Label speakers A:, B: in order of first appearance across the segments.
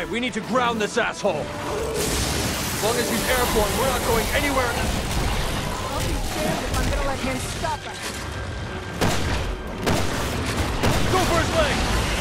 A: right, we need to ground this asshole. As long as he's airborne, we're not going anywhere.
B: I'll be damned if I'm gonna let him stop us.
A: Go for his leg!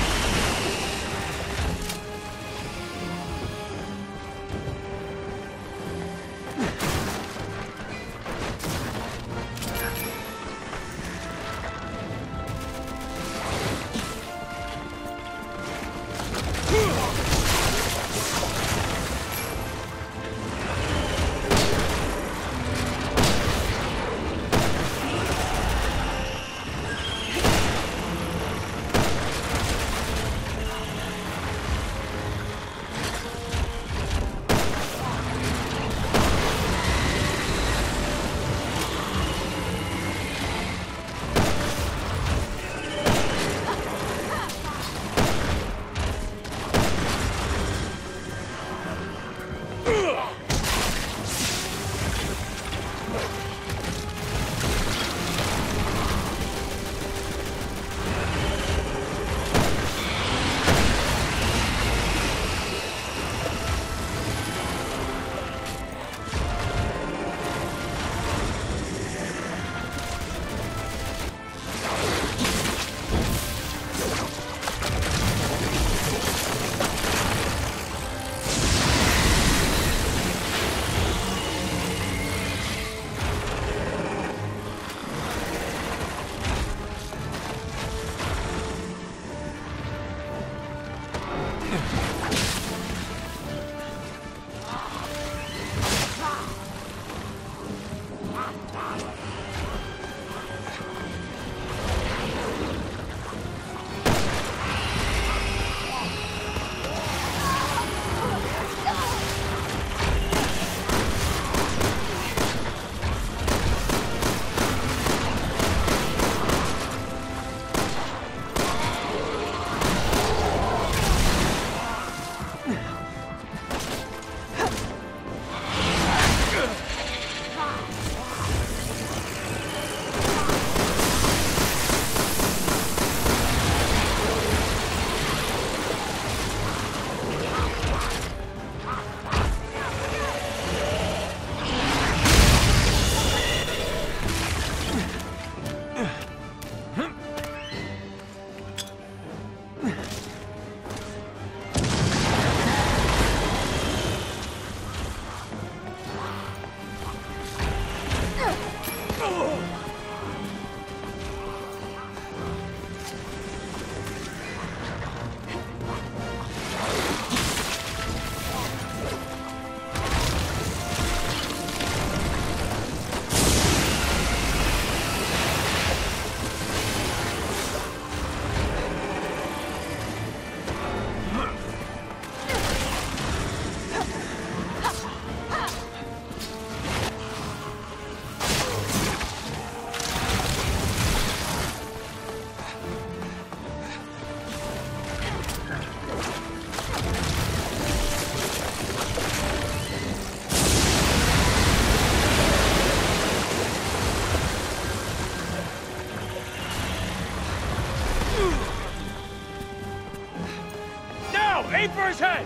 C: Aim for his head!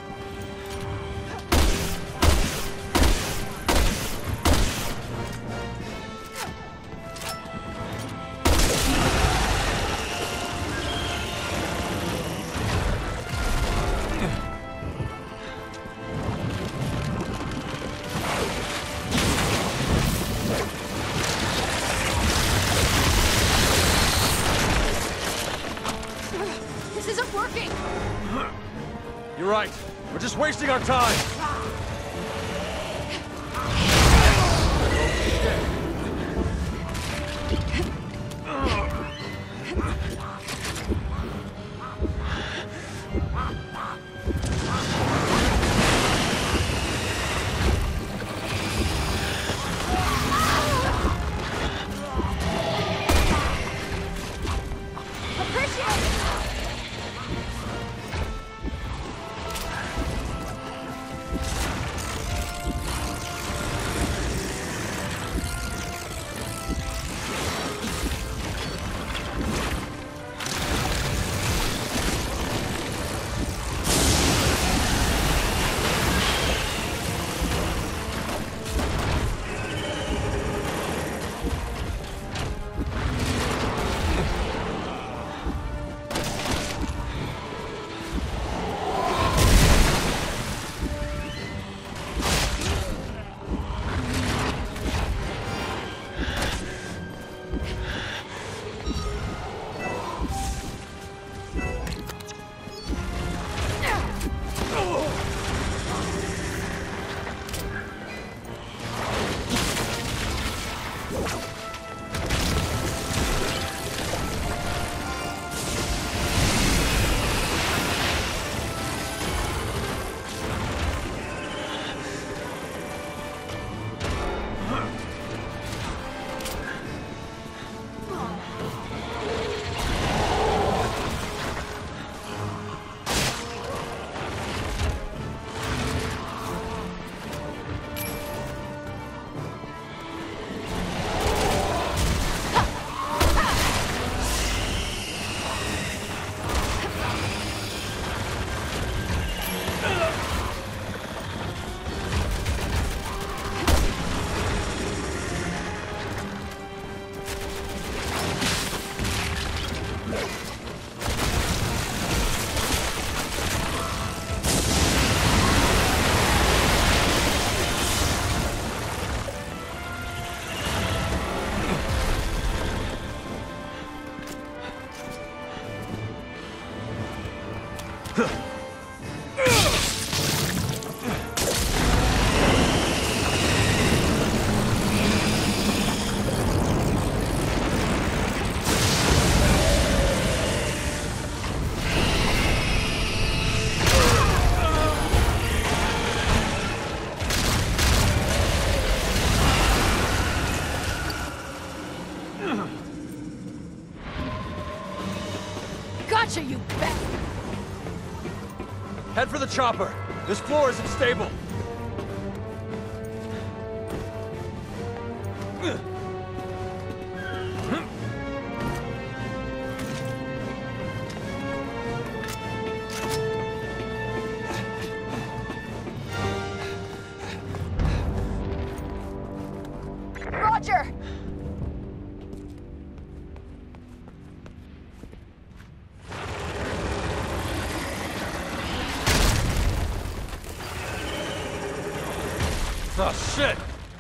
B: This isn't working!
A: You're right. We're just wasting our time.
B: Gotcha, you bastard!
A: Head for the chopper. This floor isn't stable.
B: Roger!
A: Oh, shit!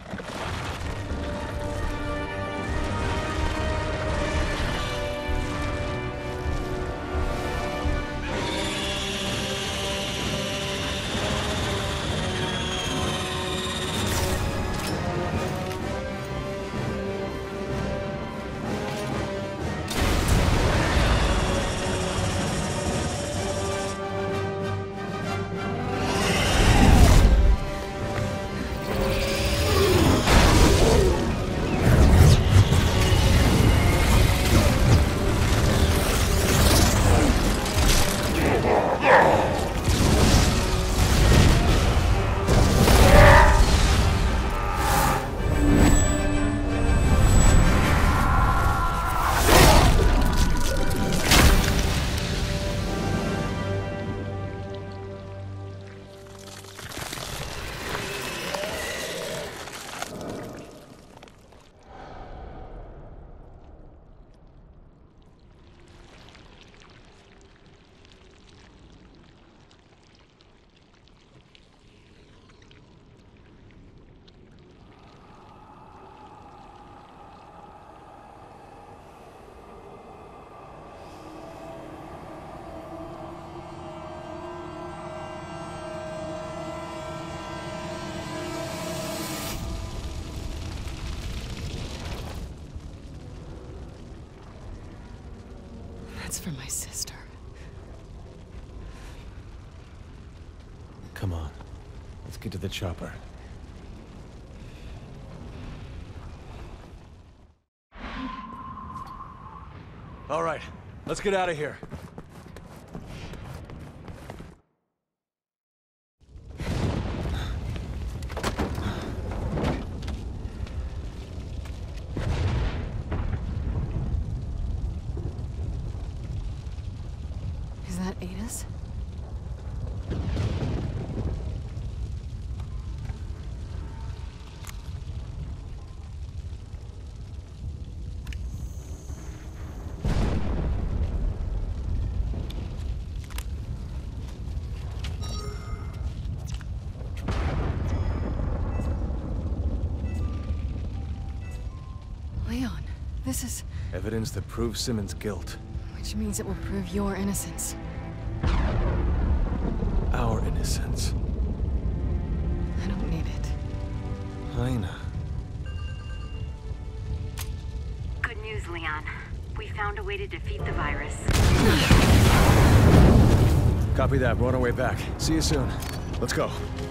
C: That's for my sister.
D: Come on. Let's get to the chopper.
A: All right, let's get out of here.
C: Is that Ada's? Leon, this is...
D: Evidence that proves Simmons' guilt.
C: Which means it will prove your innocence.
D: Our innocence.
C: I don't need it.
D: Lena.
E: Good news, Leon. We found a way to defeat the virus.
D: Copy that. We're on our way back. See you soon. Let's go.